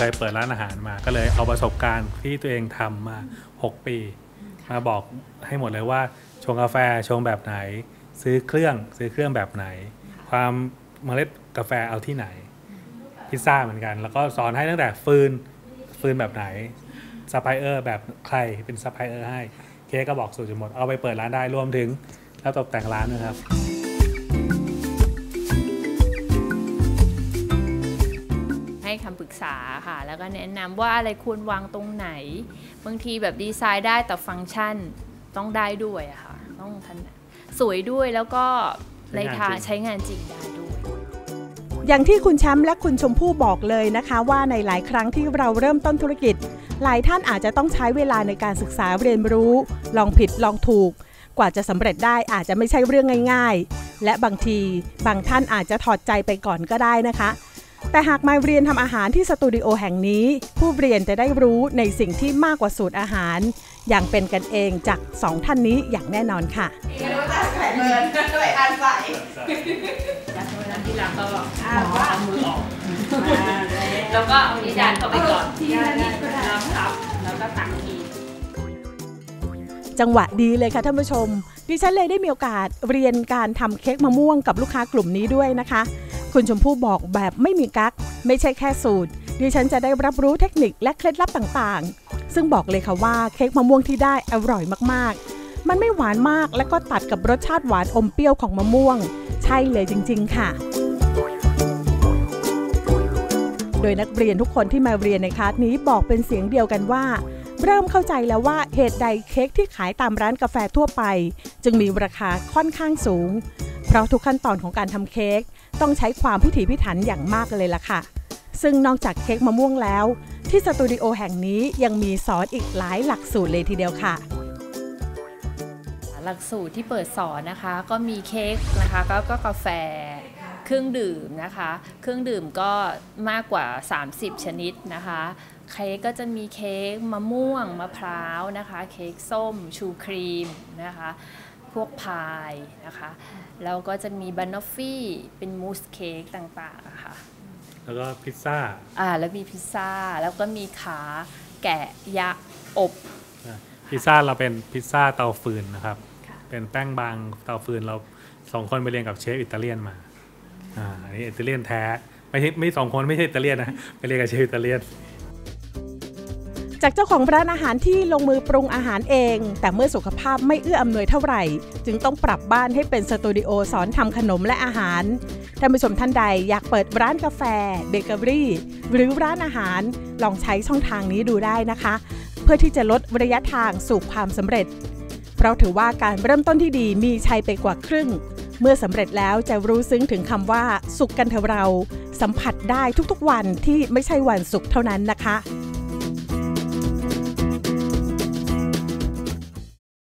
เคยเปิดร้านอาหารมาก็เลยเอาประสบการณ์ที่ตัวเองทำมา6 ปีมาบอกให้หมดเลยว่าชงกาแฟชงแบบไหนซื้อเครื่องแบบไหนความเมล็ดกาแฟเอาที่ไหนพิซซ่าเหมือนกันแล้วก็สอนให้ตั้งแต่ฟืนแบบไหนซัพพลายเออร์แบบใครเป็นซัพพลายเออร์ให้เค้กก็บอกสูตรจนหมดเอาไปเปิดร้านได้รวมถึงแล้วตกแต่งร้านนะครับให้คำปรึกษาค่ะแล้วก็แนะนำว่าอะไรควรวางตรงไหนบางทีแบบดีไซน์ได้แต่ฟังก์ชันต้องได้ด้วยอะค่ะต้องทันสวยด้วยแล้วก็ในทางใช้งานจริงได้ด้วยอย่างที่คุณแชมป์และคุณชมพู่บอกเลยนะคะว่าในหลายครั้งที่เราเริ่มต้นธุรกิจหลายท่านอาจจะต้องใช้เวลาในการศึกษาเรียนรู้ลองผิดลองถูกกว่าจะสำเร็จได้อาจจะไม่ใช่เรื่องง่ายๆและบางทีบางท่านอาจจะถอดใจไปก่อนก็ได้นะคะแต่หากมาเรียนทำอาหารที่สตูดิโอแห่งนี้ผู้เรียนจะได้รู้ในสิ่งที่มากกว่าสูตรอาหารอย่างเป็นกันเองจาก2ท่านนี้อย่างแน่นอนค่ะรู้จักไข่เบิร์นเลยอันใส่จากนั้นที่หลังก็เอามือออกแล้วก็เอาที่ด้านเข้าไปก่อนแล้วทับแล้วก็ตักทีจังหวะดีเลยค่ะท่านผู้ชมดิฉันเลยได้มีโอกาสเรียนการทำเค้กมะม่วงกับลูกค้ากลุ่มนี้ด้วยนะคะคุณชมพู่บอกแบบไม่มีกั๊กไม่ใช่แค่สูตรดิฉันจะได้รับรู้เทคนิคและเคล็ดลับต่างๆซึ่งบอกเลยค่ะว่าเค้กมะม่วงที่ได้อร่อยมากๆมันไม่หวานมากและก็ตัดกับรสชาติหวานอมเปรี้ยวของมะม่วงใช่เลยจริงๆค่ะโดยนักเรียนทุกคนที่มาเรียนในคลาสนี้บอกเป็นเสียงเดียวกันว่าเริ่มเข้าใจแล้วว่าเหตุใดเค้กที่ขายตามร้านกาแฟทั่วไปจึงมีราคาค่อนข้างสูงเพราะทุกขั้นตอนของการทำเค้กต้องใช้ความพิถีพิถันอย่างมากเลยล่ะค่ะซึ่งนอกจากเค้กมะม่วงแล้วที่สตูดิโอแห่งนี้ยังมีสอนอีกหลายหลักสูตรเลยทีเดียวค่ะหลักสูตรที่เปิดสอนนะคะก็มีเค้กนะคะก็กาแฟเครื่องดื่มนะคะเครื่องดื่มก็มากกว่า30ชนิดนะคะเค้กก็จะมีเค้กมะม่วงมะพร้าวนะคะเค้กส้มชูครีมนะคะพวกพายนะคะแล้วก็จะมีบานอฟฟี่เป็นมูสเค้กต่างๆค่ะแล้วก็พิซซ่าแล้วมีพิซซ่าแล้วก็มีขาแกะยักษ์อบพิซซ่าเราเป็นพิซซ่าเตาฟืนนะครับเป็นแป้งบางเตาฟืนเรา2 คนไปเรียนกับเชฟอิตาเลียนมาอันนี้อิตาเลียนแท้ไม่2 คนไม่ใช่อิตาเลียนนะไปเรียนกับเชฟอิตาเลียนจากเจ้าของร้านอาหารที่ลงมือปรุงอาหารเองแต่เมื่อสุขภาพไม่เอื้ออำนวยเท่าไหร่จึงต้องปรับบ้านให้เป็นสตูดิโอสอนทำขนมและอาหารท่านผู้ชมท่านใดอยากเปิดร้านกาแฟเบเกอรี่หรือร้านอาหารลองใช้ช่องทางนี้ดูได้นะคะเพื่อที่จะลดระยะทางสู่ความสำเร็จเพราะถือว่าการเริ่มต้นที่ดีมีชัยไปกว่าครึ่งเมื่อสำเร็จแล้วจะรู้ซึ้งถึงคำว่าสุขกันเถอะเราสัมผัสได้ทุกๆวันที่ไม่ใช่วันสุขเท่านั้นนะคะ